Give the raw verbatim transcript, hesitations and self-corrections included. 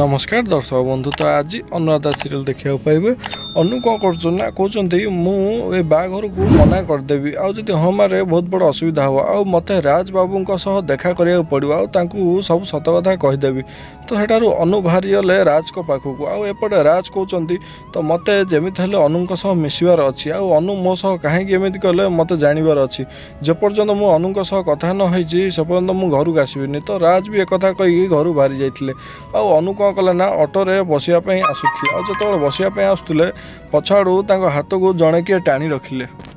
नमस्कार दर्शक बंधु। तो आज अनुराधा सीरियल देखा पाइबे। अनु कौन करना कहते मुझे बाघर को मना करदेवी आदि हाँ मारे बहुत बड़ असुविधा हम आ मत राज बाबू देखा करा पड़ो आ सब सत कथा कहीदेवी। तो सेठार अनु बाहरी गले राज को पाखक आपटे राज कहते तो मत जमी अनु मिसबार अच्छी अनु मो सह कहीं कले मत जानवर अच्छी जेपर्यंत मु अनु कथा न से पर्यंत मुझे घर को आसबिनी। तो राज भी एक कही घर बाहरी जाते अनु कौन कले ना ऑटोरे बसापी आसुले जो बसापी आसुले पछाड़ू हाथ को जड़े किए टाणी रखिले।